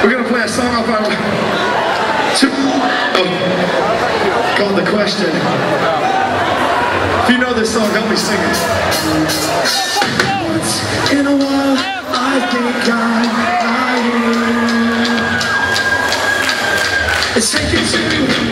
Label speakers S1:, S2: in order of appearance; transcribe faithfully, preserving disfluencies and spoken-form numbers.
S1: We're gonna play a song off our two, oh, called The Question. If you know this song, help me sing it. Once in a while, I think I'm lying. It's taken two.